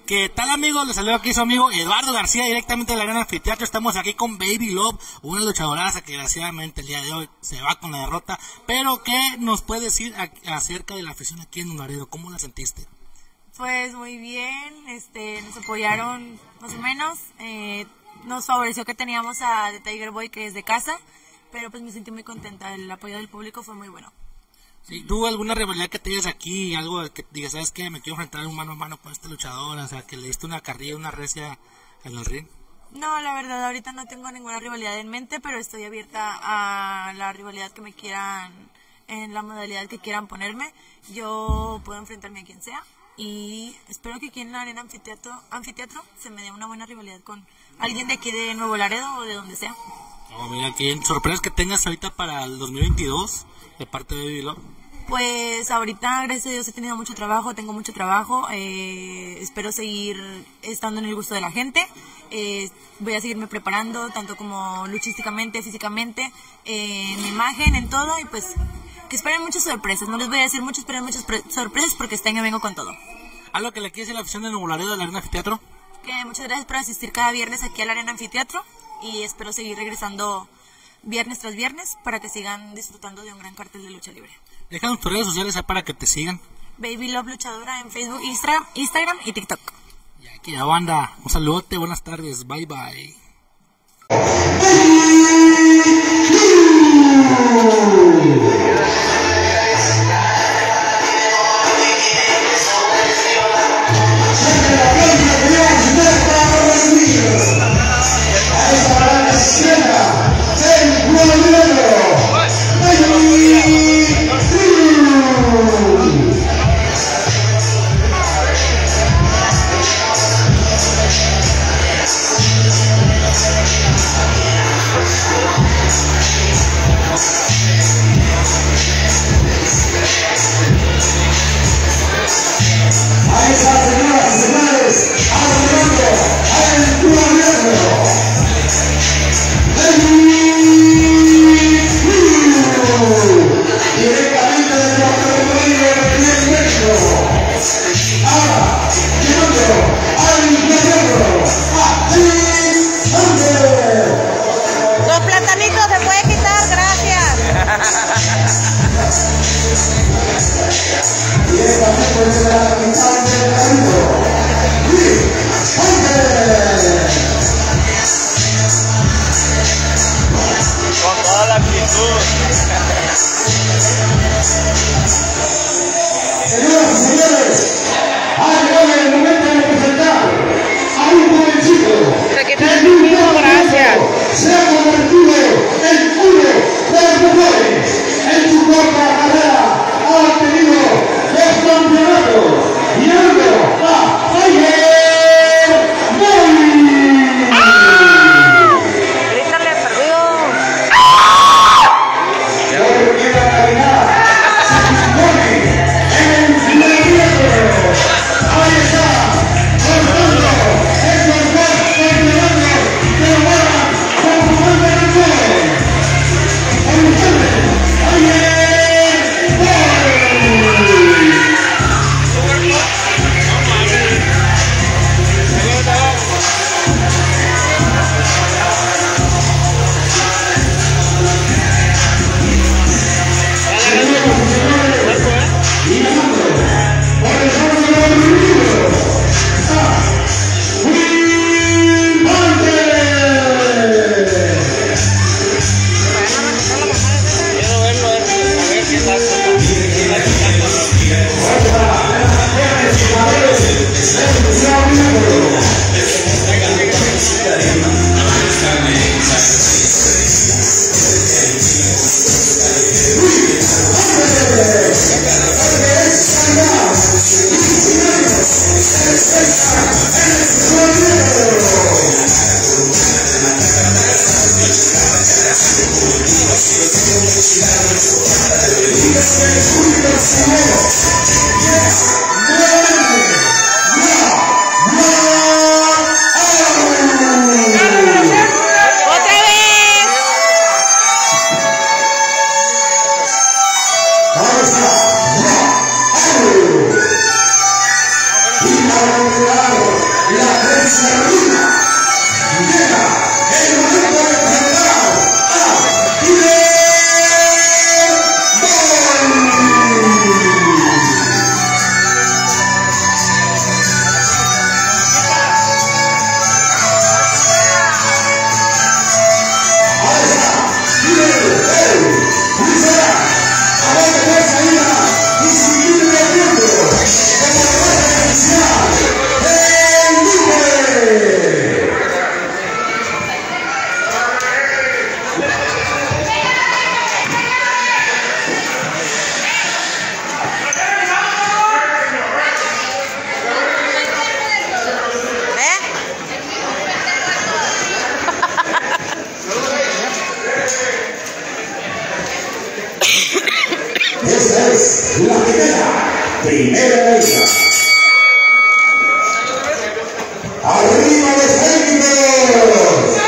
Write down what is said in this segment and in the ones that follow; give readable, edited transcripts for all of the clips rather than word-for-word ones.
¿Qué tal, amigos? Les saludo aquí su amigo Eduardo García, directamente de la Arena Anfiteatro. Estamos aquí con Baby Love, una luchadoraza que desgraciadamente el día de hoy se va con la derrota. Pero, ¿qué nos puedes decir acerca de la afición aquí en Nuevo? ¿Cómo la sentiste? Pues muy bien, nos apoyaron más o menos, nos favoreció que teníamos a The Tiger Boy, que es de casa, pero pues me sentí muy contenta, el apoyo del público fue muy bueno. Sí, ¿tú alguna rivalidad que tengas aquí, algo que digas, sabes qué, me quiero enfrentar un mano a mano con este luchador, o sea, que le diste una carrilla, una recia en el ring? No, la verdad, ahorita no tengo ninguna rivalidad en mente, pero estoy abierta a la rivalidad que me quieran, en la modalidad que quieran ponerme. Yo puedo enfrentarme a quien sea y espero que aquí en la Arena Anfiteatro se me dé una buena rivalidad con alguien de aquí de Nuevo Laredo o de donde sea. Oh, mira, ¿qué sorpresas que tengas ahorita para el 2022 de parte de Baby Love? Pues ahorita, gracias a Dios, he tenido mucho trabajo, tengo mucho trabajo, espero seguir estando en el gusto de la gente, voy a seguirme preparando, tanto como luchísticamente, físicamente, en mi imagen, en todo, y pues que esperen muchas sorpresas, no les voy a decir mucho, esperen muchas sorpresas porque este año vengo con todo. ¿Algo que le quiere decir a la afición de Nuevo Laredo de la Arena Anfiteatro? Que muchas gracias por asistir cada viernes aquí a la Arena Anfiteatro y espero seguir regresando viernes tras viernes para que sigan disfrutando de un gran cartel de lucha libre. Déjanos tus redes sociales para que te sigan. Baby Love Luchadora en Facebook, Instagram y TikTok. Ya quedó, banda. Un saludote, buenas tardes, bye bye. Esta es la primera mesa. ¡Arriba los técnicos!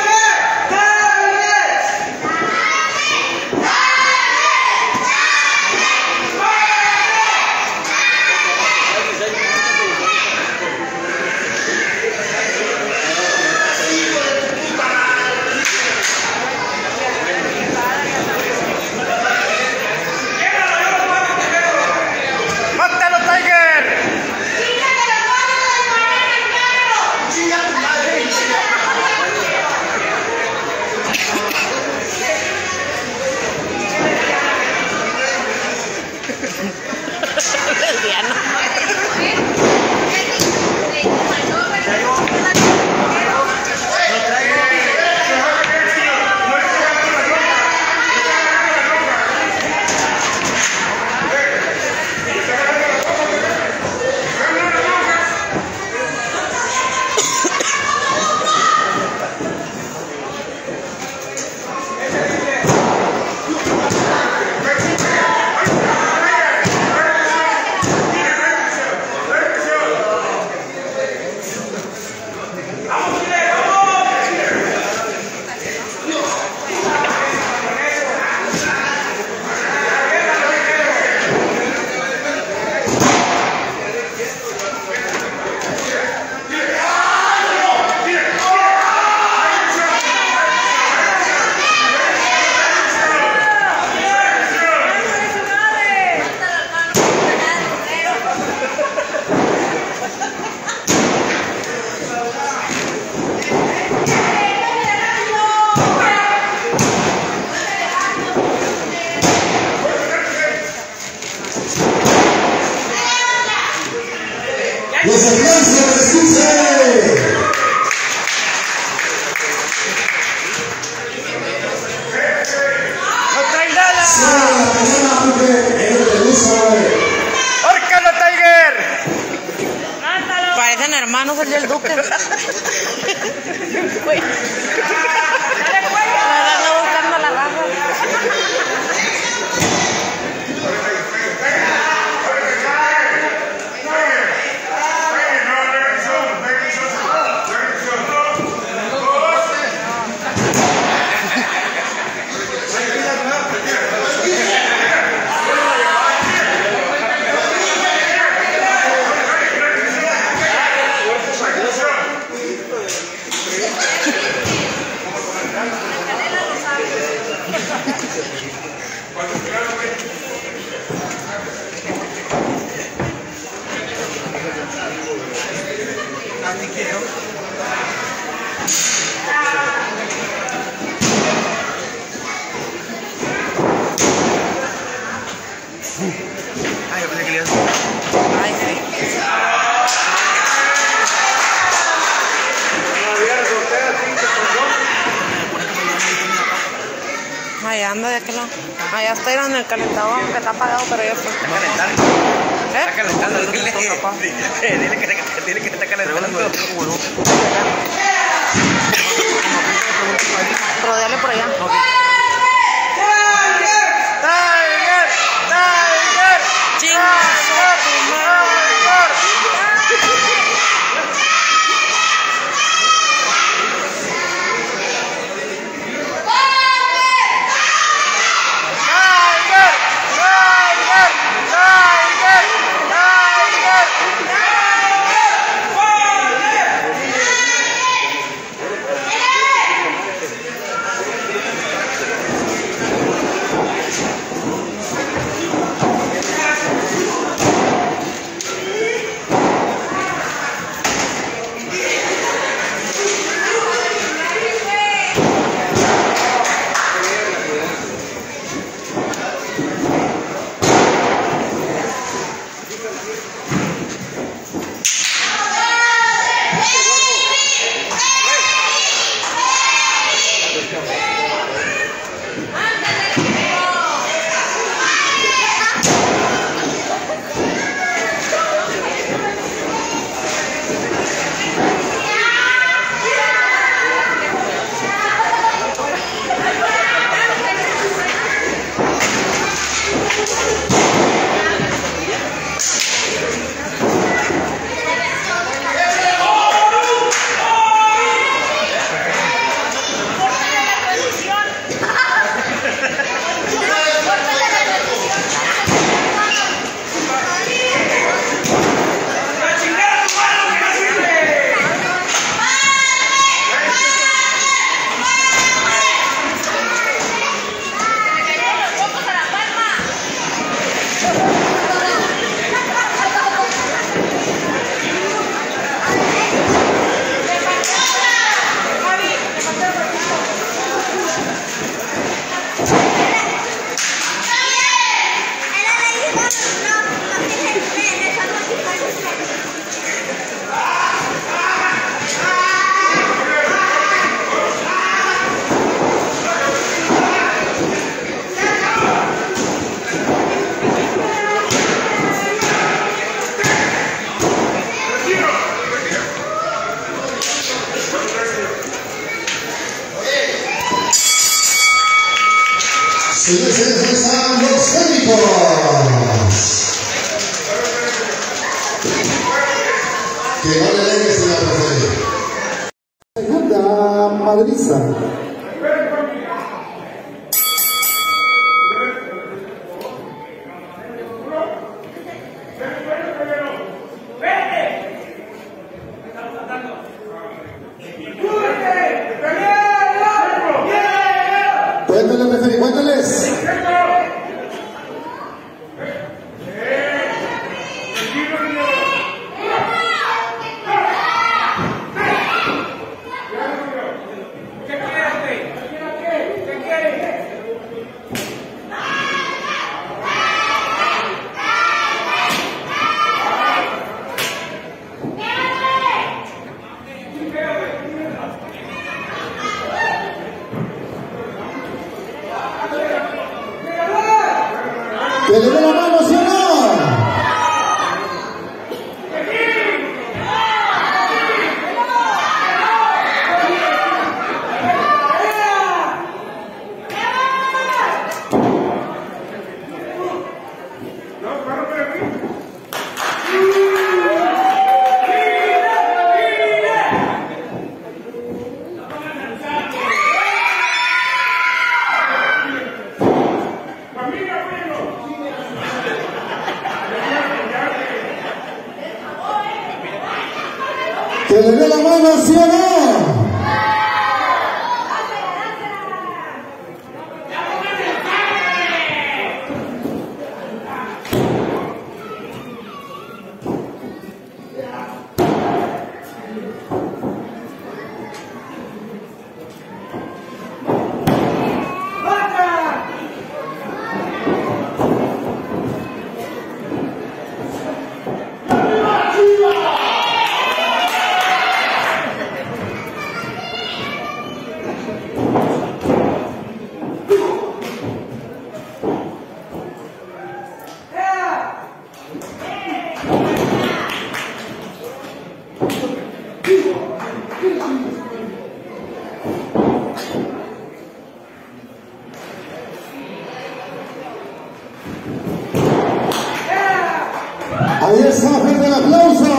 ¡Los aplausos, escuchen! ¡No trae nada! ¡Órcalo, Tiger! Parecen hermanos el del Duque. Ando buscando la raza. Ay, yo pensé que le ibas a... Ay, sí. Allá anda de aquel lado. Allá estoy en el calentador que está apagado, pero ya está. Está calentando. Está calentando. Dile que está calentando. Rodeale por allá. Señores, están los técnicos. Que no le legues en la preferencia. Segunda madriza. Cuéntales, referee, cuéntales. ¡Que le dé la mano, sí o no! ¡Que le dé la mano, sí o no! Ahí está, fuerte el aplauso.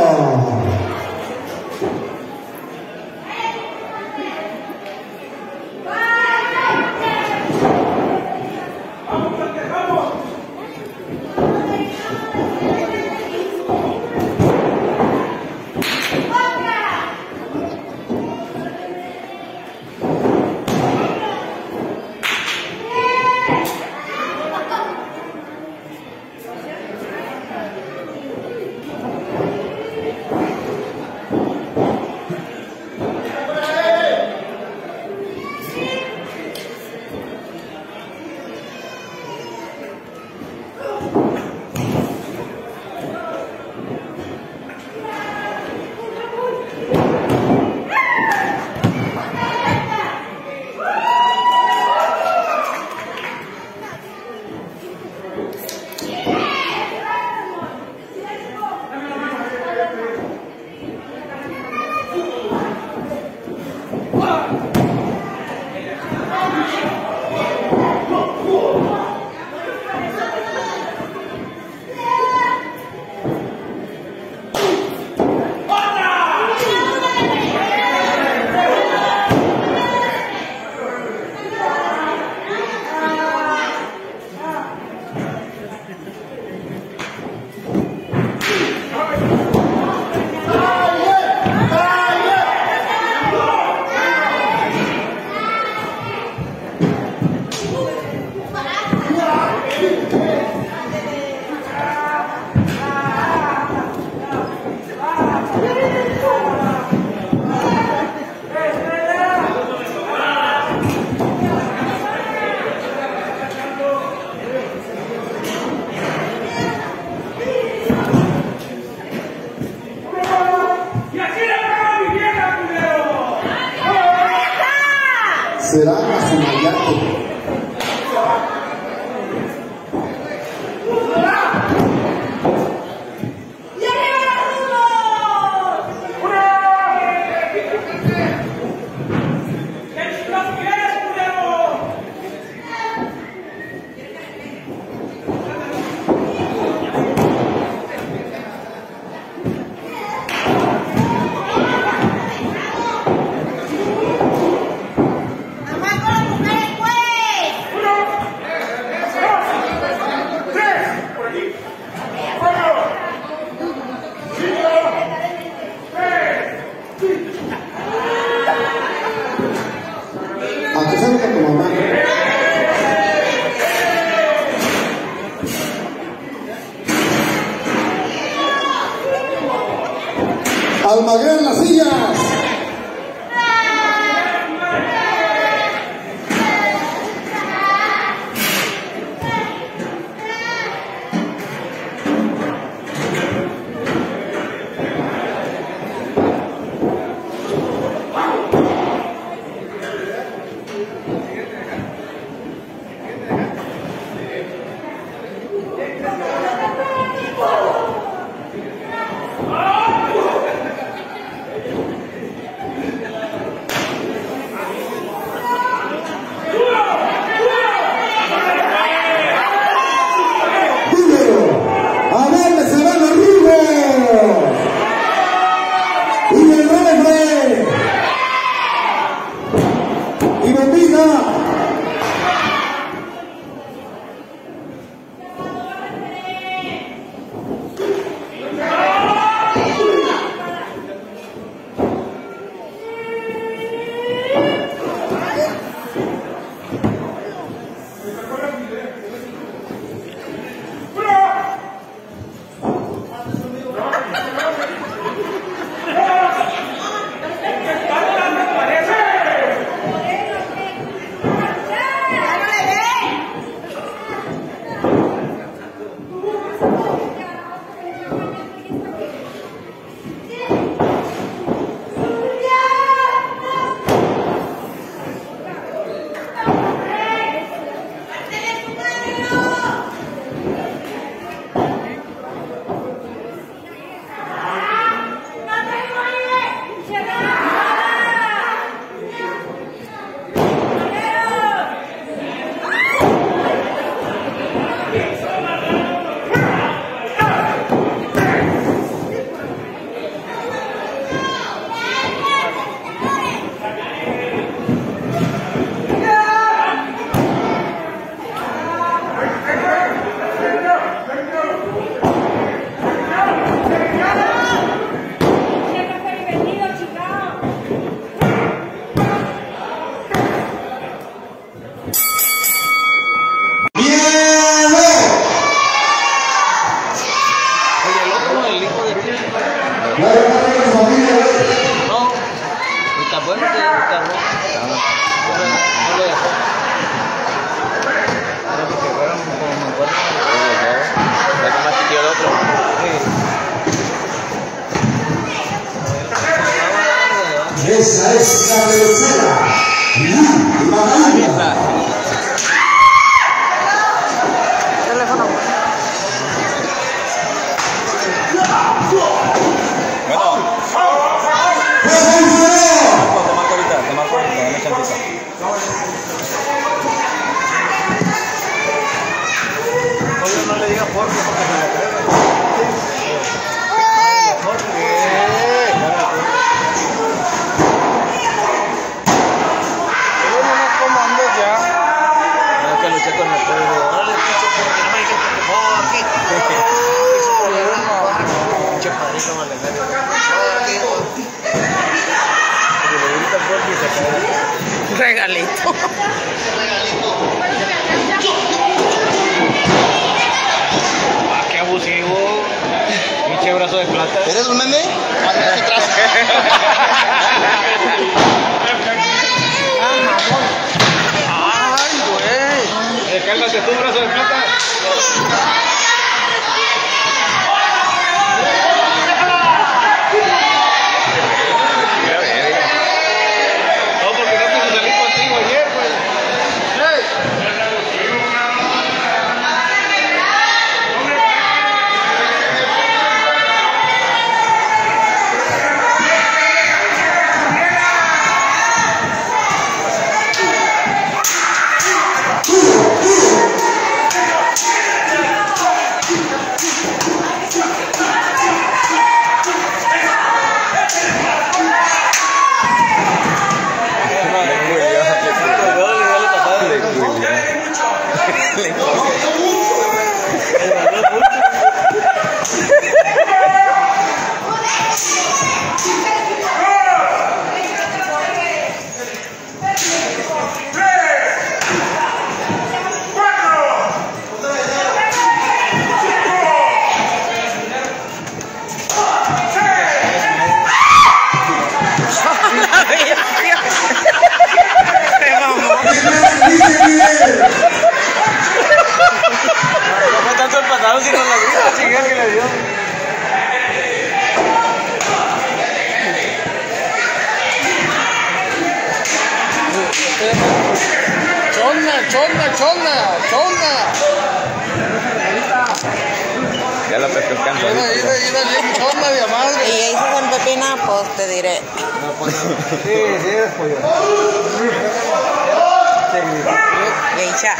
Será nacionalidad. Almaguer en las sillas. Esa es la tercera. Teléfono. Te marco ahorita, dame chancita. Oye, no le digas porque se lo cree. Regalito. Qué abusivo. Pinche brazo de plata. ¿Eres un nene? Ay, güey. Cálmate tú, brazo de plata. Cuidado si no la grita, chingada que le dio. Chona. Ya la pesca alcanza. Bien chona de madre. Y ahí se San Pepina, pues te diré. Sí, eres pollo. Geisha.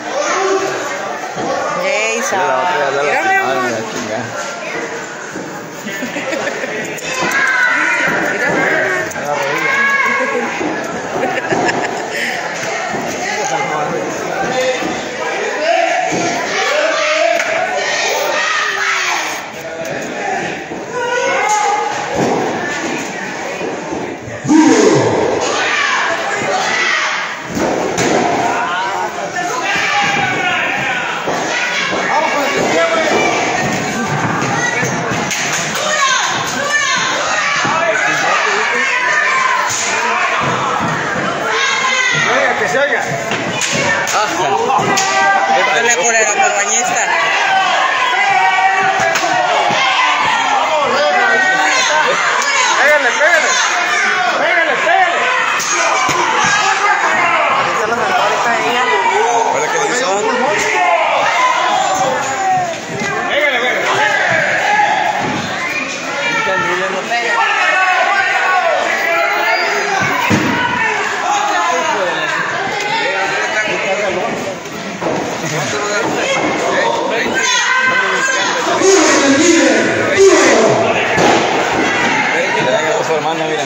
Que se oiga. Dale por el bañista. Pégale. Ahorita lo sentó ahorita ella. Ahora que le hizo. Su hermana, mira.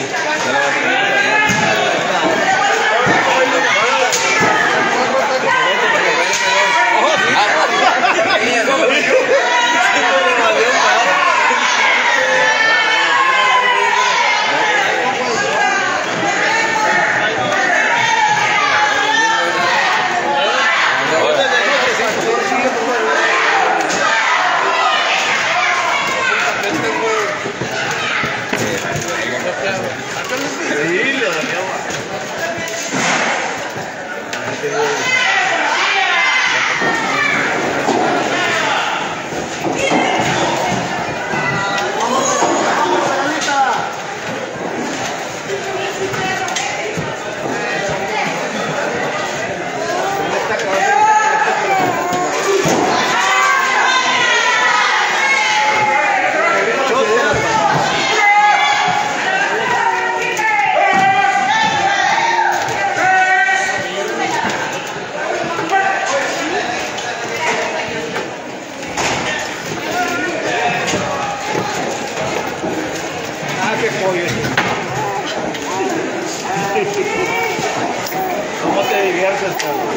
¿Cómo te diviertes,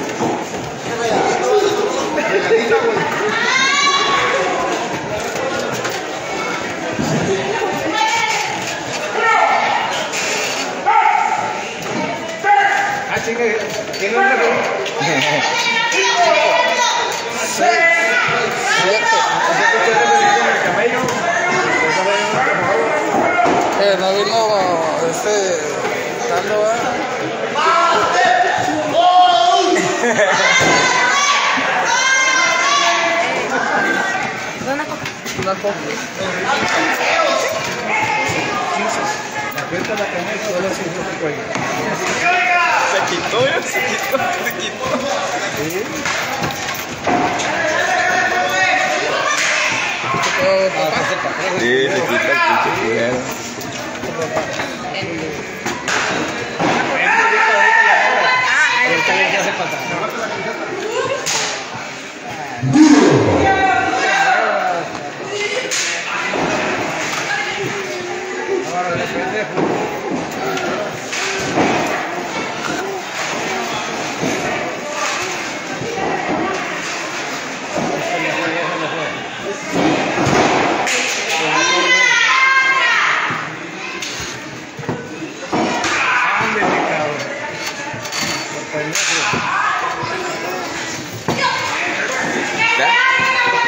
¿Tiene un reloj? 7. No vino dando, una copa. La cuenta la camisa solo 150. Se quitó. ¿Sí? Sí, se quita el pinche cuero. ¿Ya?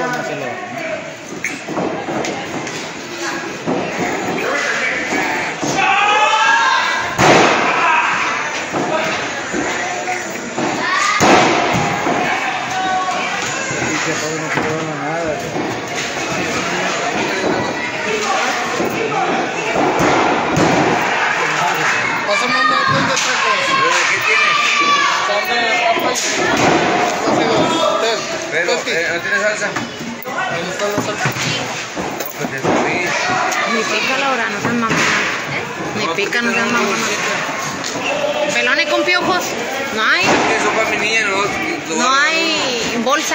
Pero, ¿no tiene salsa? Ni pica, Laura, no seas mamona. Ni pica, no seas mamona. Pelones con piojos. No hay. Eso para mi niña, No hay bolsa.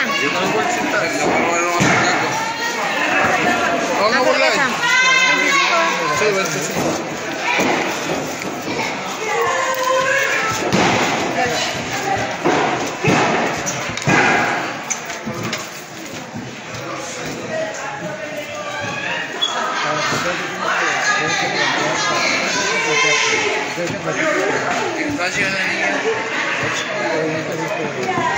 Una cerveza. Sí, 25. ¿Qué espacio la niña?